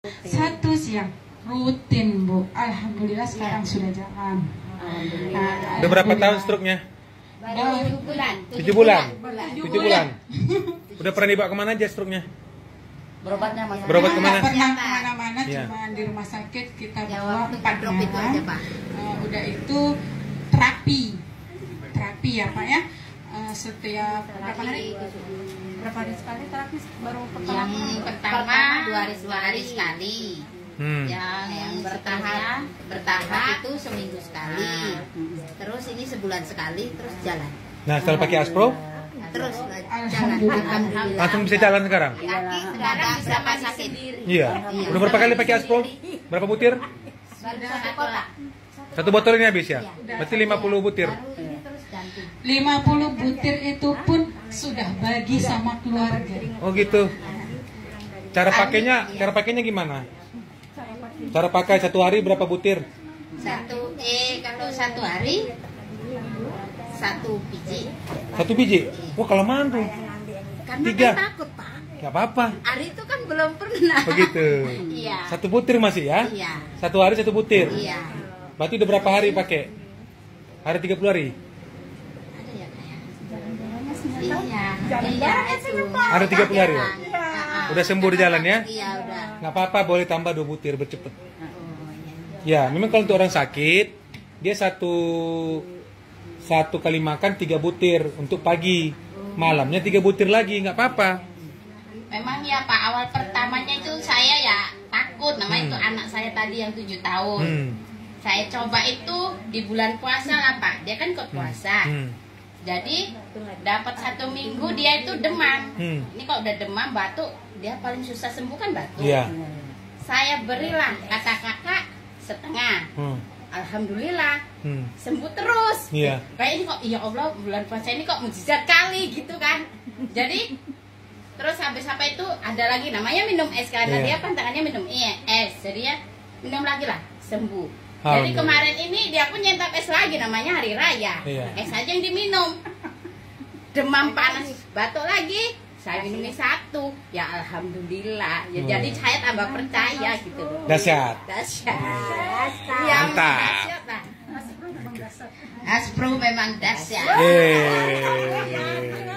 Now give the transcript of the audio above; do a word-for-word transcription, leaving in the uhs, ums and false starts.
Satu siang rutin Bu, alhamdulillah sekarang ya. Sudah jalan. Nah, udah berapa tahun stroke-nya? Tujuh bulan. Tujuh bulan. Tujuh bulan. Udah pernah dibawa kemana aja stroke-nya? Berobatnya mas. Berobat kemana? Nggak pernah kemana-mana, ya. Cuma di rumah sakit kita ya, bawa empat drop itu aja Pak. Uh, udah itu terapi, terapi ya Pak ya. Uh, setiap berapa hari? Berapa hari sekali terapi baru pertama? Yang pertama dua hari dua hari sekali. Hmm. Yang, yang bertahap bertahap itu seminggu sekali. Terus ini sebulan sekali terus jalan. Nah setelah pakai Aspro? Terus jalan. Alhamdulillah. Langsung bisa jalan sekarang? Kaki sekarang bisa masak sendiri. Iya. Udah berapa kali pakai Aspro? Berapa butir? Satu kotak. Satu botol ini habis ya? Berarti lima puluh butir. lima puluh butir itu pun sudah bagi sama keluarga. Oh gitu. Cara pakainya, cara pakainya gimana? Cara pakai satu hari berapa butir? Satu eh kalau satu hari satu biji. Satu biji? Wah kelamaan tuh. Karena Tiga. kan takut Pak. Gak apa-apa. Hari itu kan belum pernah. Begitu. Iya. Satu butir masih ya? Iya. Satu hari satu butir. Iya. Berarti udah berapa hari pakai? Hari tiga puluh hari? Ada ya kayak. Iya. Iya itu. Ada tiga puluh hari ya? Udah sembuh di jalan ya? Iya udah. Nggak apa-apa, boleh tambah dua butir bercepet. Ya, memang kalau untuk orang sakit, dia satu satu kali makan tiga butir untuk pagi, malamnya tiga butir lagi, nggak apa-apa. Memang ya Pak, awal pertamanya itu saya ya takut, namanya Hmm. itu anak saya tadi yang tujuh tahun. Hmm. Saya coba itu di bulan puasa lah Pak, dia kan ikut puasa. Hmm. Jadi dapat satu minggu dia itu demam. Hmm. Ini kalau udah demam batuk, dia paling susah sembuh kan batuk. Iya. Saya berilah kata kakak setengah. Hmm. Alhamdulillah Hmm. sembuh terus. Iya. Kayak ini kok, ya Allah bulan puasa ini kok mujizat kali gitu kan. Jadi terus habis apa itu ada lagi namanya minum es karena Iya. dia pantangannya minum es. Jadi ya minum lagi lah sembuh. Jadi kemarin ini dia pun nyentap es lagi namanya hari raya. Iya. Es aja yang diminum. Demam panas batuk lagi. Saya minumnya satu, ya alhamdulillah. Ya, Hmm. jadi saya tambah percaya gitu loh. Dahsyat. Dahsyat. Ya, Mantap. dahsyat lah. Aspro memang dahsyat. Yeay.